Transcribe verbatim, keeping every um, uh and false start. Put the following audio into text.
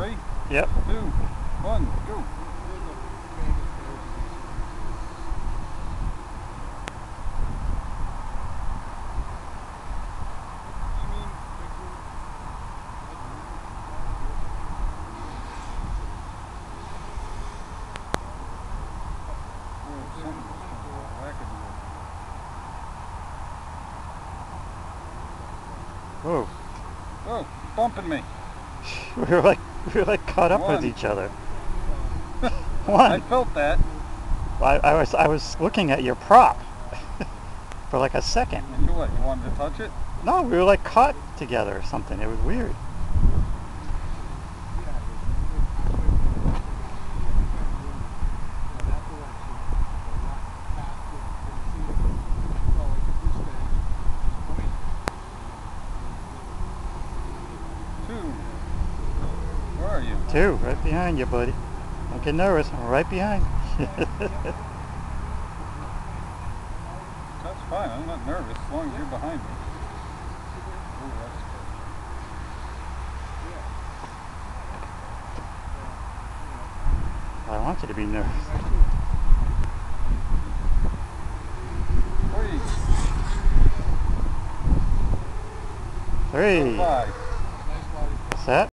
Three? Yep. Two, one, go. Whoa. Oh, bumping me. We were like we were like caught up One. with each other. I One. felt that. I, I was I was looking at your prop for like a second. And you what? You wanted to touch it? No, we were like caught together or something. It was weird. Two. Where are you? Two, right behind you, buddy. Don't get nervous. I'm right behind. That's fine. I'm not nervous as long as you're behind me. Ooh, that's I want you to be nervous. Three. Three. Five. Set.